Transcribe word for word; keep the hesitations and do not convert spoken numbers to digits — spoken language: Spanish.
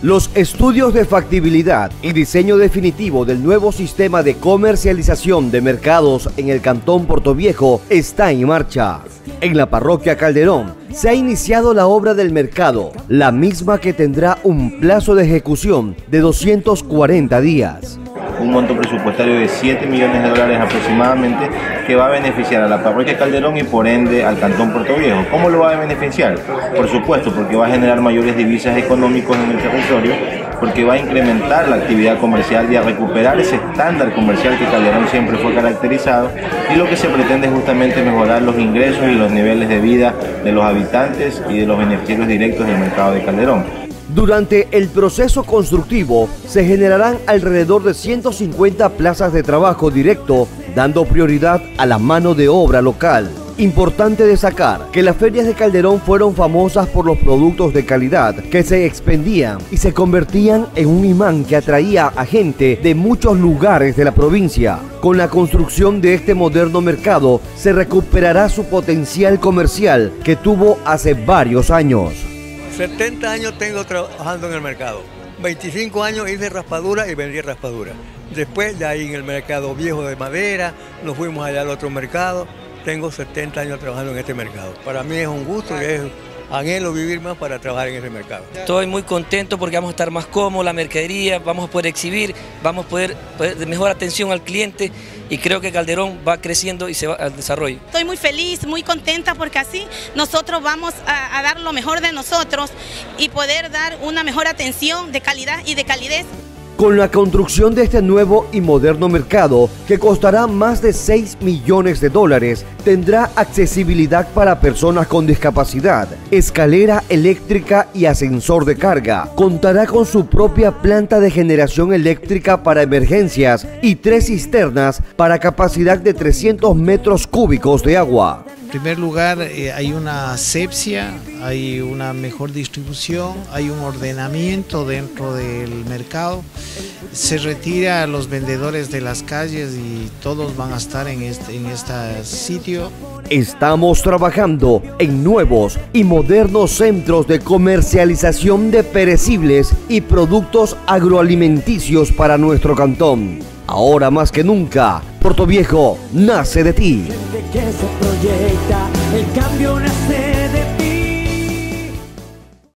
Los estudios de factibilidad y diseño definitivo del nuevo sistema de comercialización de mercados en el Cantón Portoviejo está en marcha. En la parroquia Calderón se ha iniciado la obra del mercado, la misma que tendrá un plazo de ejecución de doscientos cuarenta días. Un monto presupuestario de siete millones de dólares aproximadamente que va a beneficiar a la parroquia Calderón y por ende al Cantón Portoviejo. ¿Cómo lo va a beneficiar? Por supuesto, porque va a generar mayores divisas económicos en el territorio, porque va a incrementar la actividad comercial y a recuperar ese estándar comercial que Calderón siempre fue caracterizado, y lo que se pretende es justamente mejorar los ingresos y los niveles de vida de los habitantes y de los beneficiarios directos del mercado de Calderón. Durante el proceso constructivo se generarán alrededor de ciento cincuenta plazas de trabajo directo, dando prioridad a la mano de obra local. Importante destacar que las ferias de Calderón fueron famosas por los productos de calidad que se expendían y se convertían en un imán que atraía a gente de muchos lugares de la provincia. Con la construcción de este moderno mercado se recuperará su potencial comercial que tuvo hace varios años. setenta años tengo trabajando en el mercado. veinticinco años hice raspadura y vendí raspadura. Después de ahí en el mercado viejo de madera, nos fuimos allá al otro mercado. Tengo setenta años trabajando en este mercado. Para mí es un gusto y es anhelo vivir más para trabajar en ese mercado. Estoy muy contento porque vamos a estar más cómodos, la mercadería, vamos a poder exhibir, vamos a poder, poder mejor atención al cliente, y creo que Calderón va creciendo y se va al desarrollo. Estoy muy feliz, muy contenta porque así nosotros vamos a, a dar lo mejor de nosotros y poder dar una mejor atención de calidad y de calidez. Con la construcción de este nuevo y moderno mercado, que costará más de seis millones de dólares, tendrá accesibilidad para personas con discapacidad, escalera eléctrica y ascensor de carga. Contará con su propia planta de generación eléctrica para emergencias y tres cisternas para capacidad de trescientos metros cúbicos de agua. En primer lugar, eh, hay una asepsia, hay una mejor distribución, hay un ordenamiento dentro del mercado. Se retira a los vendedores de las calles y todos van a estar en este, en este sitio. Estamos trabajando en nuevos y modernos centros de comercialización de perecibles y productos agroalimenticios para nuestro cantón. Ahora más que nunca, Portoviejo nace de ti. Que se proyecta, el cambio nace